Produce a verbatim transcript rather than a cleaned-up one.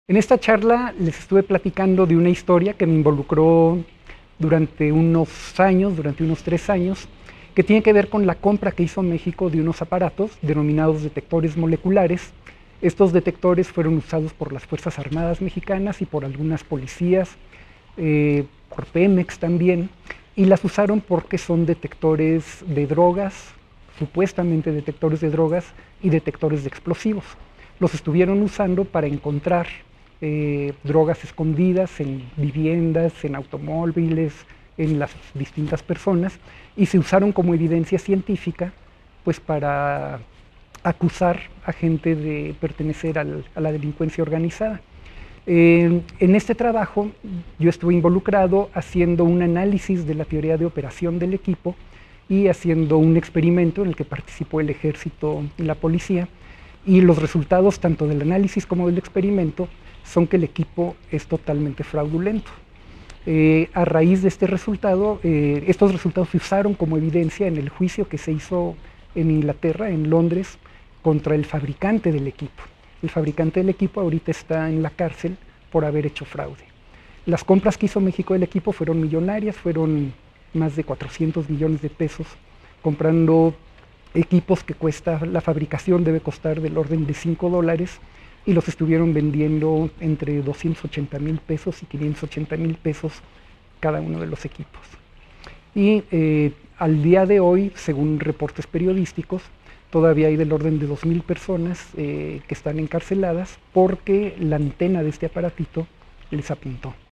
En esta charla les estuve platicando de una historia que me involucró durante unos años, durante unos tres años, que tiene que ver con la compra que hizo México de unos aparatos denominados detectores moleculares. Estos detectores fueron usados por las Fuerzas Armadas mexicanas y por algunas policías, eh, por Pemex también, y las usaron porque son detectores de drogas, supuestamente detectores de drogas y detectores de explosivos. Los estuvieron usando para encontrar eh, drogas escondidas en viviendas, en automóviles, en las distintas personas, y se usaron como evidencia científica pues para acusar a gente de pertenecer al, a la delincuencia organizada. Eh, en este trabajo yo estuve involucrado haciendo un análisis de la teoría de operación del equipo y haciendo un experimento en el que participó el ejército y la policía, y los resultados tanto del análisis como del experimento son que el equipo es totalmente fraudulento. Eh, a raíz de este resultado, eh, estos resultados se usaron como evidencia en el juicio que se hizo en Inglaterra, en Londres, contra el fabricante del equipo. El fabricante del equipo ahorita está en la cárcel por haber hecho fraude. Las compras que hizo México del equipo fueron millonarias, fueron más de cuatrocientos millones de pesos, comprando equipos que cuesta, la fabricación debe costar del orden de cinco dólares, y los estuvieron vendiendo entre doscientos ochenta mil pesos y quinientos ochenta mil pesos cada uno de los equipos. Y eh, al día de hoy, según reportes periodísticos, todavía hay del orden de dos mil personas eh, que están encarceladas porque la antena de este aparatito les apuntó.